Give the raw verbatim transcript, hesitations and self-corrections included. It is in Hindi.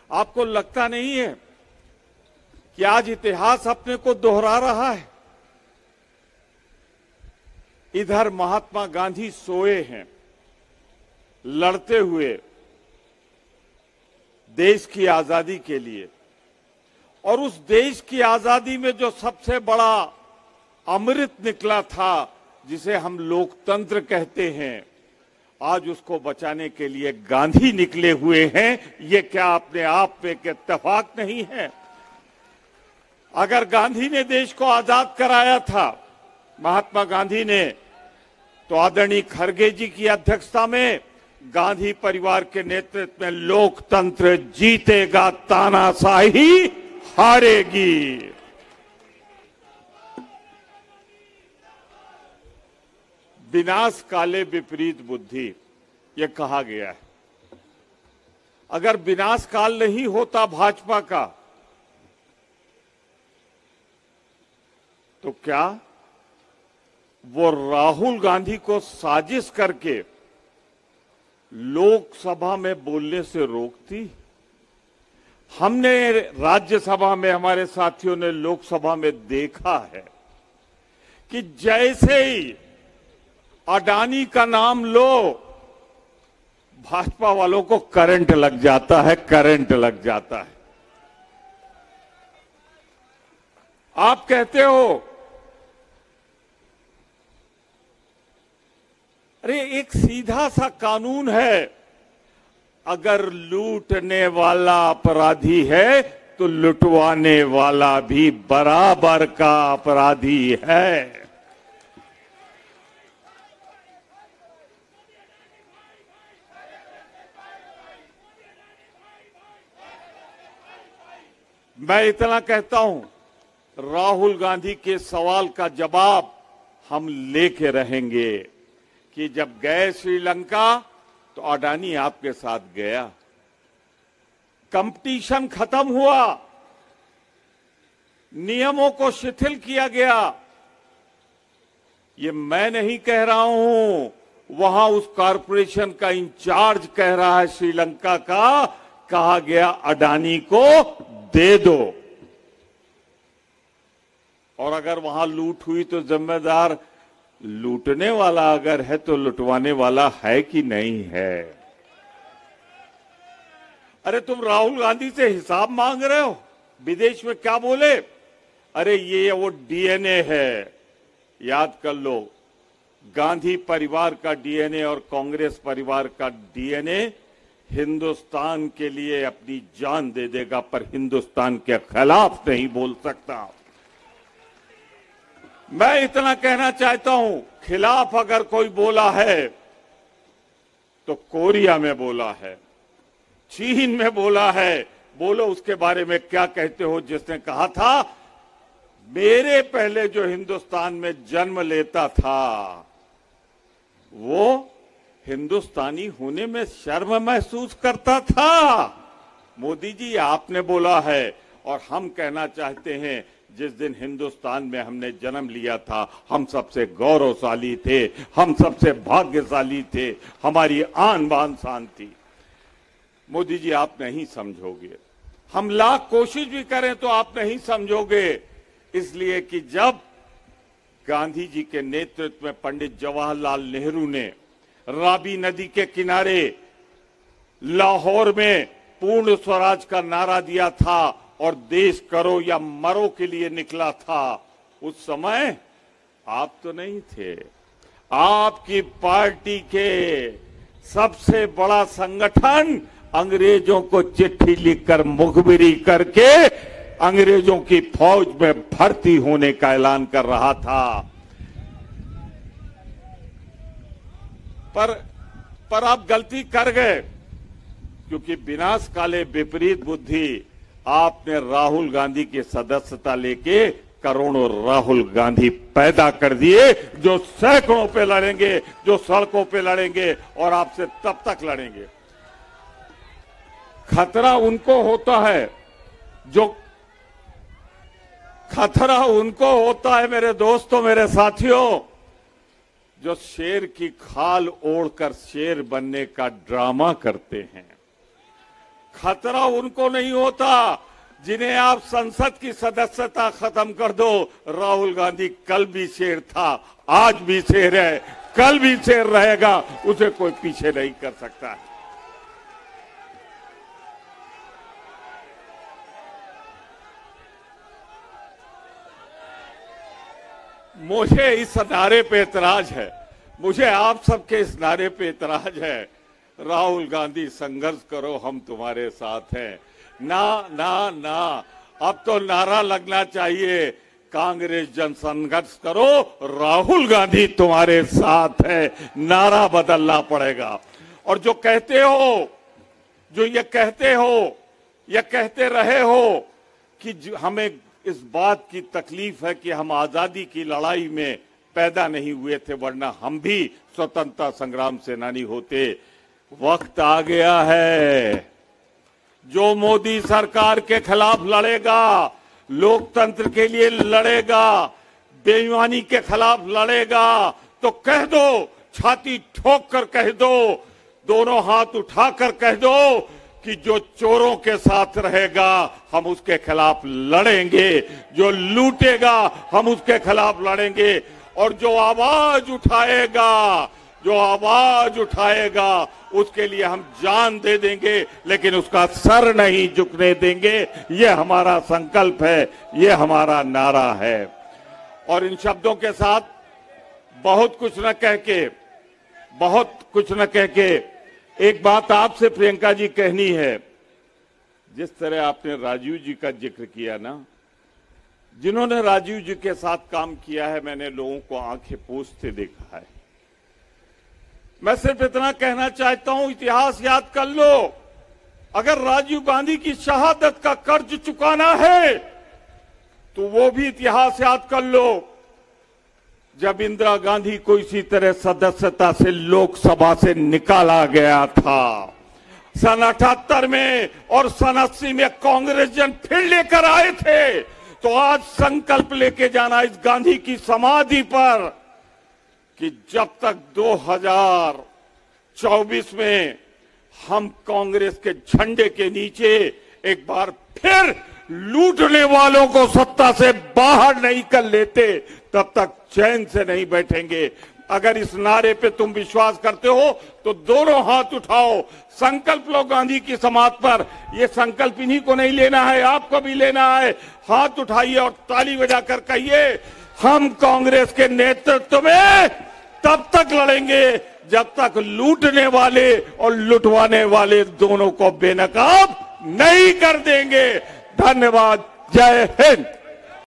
आपको लगता नहीं है कि आज इतिहास अपने को दोहरा रहा है? इधर महात्मा गांधी सोए हैं लड़ते हुए देश की आजादी के लिए, और उस देश की आजादी में जो सबसे बड़ा अमृत निकला था, जिसे हम लोकतंत्र कहते हैं, आज उसको बचाने के लिए गांधी निकले हुए हैं। ये क्या अपने आप में एक इत्तेफाक नहीं है? अगर गांधी ने देश को आजाद कराया था, महात्मा गांधी ने, तो आदरणीय खड़गे जी की अध्यक्षता में गांधी परिवार के नेतृत्व में लोकतंत्र जीतेगा, तानाशाही हारेगी। विनाश काले विपरीत बुद्धि, ये कहा गया है। अगर विनाश काल नहीं होता भाजपा का, तो क्या वो राहुल गांधी को साजिश करके लोकसभा में बोलने से रोकती? हमने राज्यसभा में, हमारे साथियों ने लोकसभा में देखा है कि जैसे ही अडानी का नाम लो, भाजपा वालों को करंट लग जाता है, करंट लग जाता है। आप कहते हो, अरे एक सीधा सा कानून है, अगर लूटने वाला अपराधी है तो लुटवाने वाला भी बराबर का अपराधी है। मैं इतना कहता हूं, राहुल गांधी के सवाल का जवाब हम लेके रहेंगे कि जब गए श्रीलंका तो अडानी आपके साथ गया, कंपटीशन खत्म हुआ, नियमों को शिथिल किया गया। ये मैं नहीं कह रहा हूं, वहां उस कॉरपोरेशन का इंचार्ज कह रहा है श्रीलंका का, कहा गया अडानी को दे दो, और अगर वहां लूट हुई तो जिम्मेदार लूटने वाला अगर है तो लुटवाने वाला है कि नहीं है? अरे तुम राहुल गांधी से हिसाब मांग रहे हो, विदेश में क्या बोले? अरे ये वो डीएनए है, याद कर लो, गांधी परिवार का डीएनए और कांग्रेस परिवार का डीएनए हिंदुस्तान के लिए अपनी जान दे देगा, पर हिंदुस्तान के खिलाफ नहीं बोल सकता। मैं इतना कहना चाहता हूं, खिलाफ अगर कोई बोला है तो कोरिया में बोला है, चीन में बोला है। बोलो उसके बारे में क्या कहते हो, जिसने कहा था मेरे पहले जो हिंदुस्तान में जन्म लेता था वो हिंदुस्तानी होने में शर्म महसूस करता था। मोदी जी आपने बोला है, और हम कहना चाहते हैं जिस दिन हिंदुस्तान में हमने जन्म लिया था हम सबसे गौरवशाली थे, हम सबसे भाग्यशाली थे, हमारी आन बान शान थी। मोदी जी आप नहीं समझोगे, हम लाख कोशिश भी करें तो आप नहीं समझोगे, इसलिए कि जब गांधी जी के नेतृत्व में पंडित जवाहरलाल नेहरू ने रावी नदी के किनारे लाहौर में पूर्ण स्वराज का नारा दिया था और देश करो या मरो के लिए निकला था, उस समय आप तो नहीं थे। आपकी पार्टी के सबसे बड़ा संगठन अंग्रेजों को चिट्ठी लिखकर मुखबिरी करके अंग्रेजों की फौज में भर्ती होने का ऐलान कर रहा था। पर पर आप गलती कर गए, क्योंकि विनाश काले विपरीत बुद्धि आपने राहुल गांधी की सदस्यता लेके करोड़ों राहुल गांधी पैदा कर दिए, जो सैकड़ों पे लड़ेंगे, जो सड़कों पे लड़ेंगे और आपसे तब तक लड़ेंगे। खतरा उनको होता है जो खतरा उनको होता है मेरे दोस्तों, मेरे साथियों, जो शेर की खाल ओढ़कर शेर बनने का ड्रामा करते हैं। खतरा उनको नहीं होता जिन्हें आप संसद की सदस्यता खत्म कर दो। राहुल गांधी कल भी शेर था, आज भी शेर है, कल भी शेर रहेगा, उसे कोई पीछे नहीं कर सकता है। मुझे इस नारे पे एतराज है, मुझे आप सबके इस नारे पे एतराज है, राहुल गांधी संघर्ष करो हम तुम्हारे साथ हैं। ना ना ना, अब तो नारा लगना चाहिए कांग्रेस जन संघर्ष करो, राहुल गांधी तुम्हारे साथ है। नारा बदलना पड़ेगा। और जो कहते हो, जो ये कहते हो, ये कहते रहे हो कि हमें इस बात की तकलीफ है कि हम आजादी की लड़ाई में पैदा नहीं हुए थे, वरना हम भी स्वतंत्रता संग्राम सेनानी होते। वक्त आ गया है, जो मोदी सरकार के खिलाफ लड़ेगा, लोकतंत्र के लिए लड़ेगा, बेईमानी के खिलाफ लड़ेगा, तो कह दो, छाती ठोक कर कह दो, दोनों हाथ उठाकर कह दो कि जो चोरों के साथ रहेगा हम उसके खिलाफ लड़ेंगे, जो लूटेगा हम उसके खिलाफ लड़ेंगे, और जो आवाज उठाएगा, जो आवाज उठाएगा उसके लिए हम जान दे देंगे, लेकिन उसका सर नहीं झुकने देंगे। ये हमारा संकल्प है, ये हमारा नारा है। और इन शब्दों के साथ बहुत कुछ न कह के, बहुत कुछ न कह के एक बात आपसे प्रियंका जी कहनी है। जिस तरह आपने राजीव जी का जिक्र किया ना, जिन्होंने राजीव जी के साथ काम किया है, मैंने लोगों को आंखें पोंछते देखा है। मैं सिर्फ इतना कहना चाहता हूं, इतिहास याद कर लो। अगर राजीव गांधी की शहादत का कर्ज चुकाना है तो वो भी इतिहास याद कर लो। जब इंदिरा गांधी को इसी तरह सदस्यता से लोकसभा से निकाला गया था सन अठहत्तर में, और सन अस्सी में कांग्रेस जन फिर लेकर आए थे, तो आज संकल्प लेके जाना इस गांधी की समाधि पर कि जब तक दो हज़ार चौबीस में हम कांग्रेस के झंडे के नीचे एक बार फिर लूटने वालों को सत्ता से बाहर नहीं कर लेते, तब तक चैन से नहीं बैठेंगे। अगर इस नारे पे तुम विश्वास करते हो तो दोनों हाथ उठाओ, संकल्प लो गांधी की समाधि पर। ये संकल्प इन्हीं को नहीं लेना है, आपको भी लेना है। हाथ उठाइए और ताली बजाकर कहिए, हम कांग्रेस के नेतृत्व में तब तक लड़ेंगे जब तक लूटने वाले और लुटवाने वाले दोनों को बेनकाब नहीं कर देंगे। धन्यवाद। जय हिंद।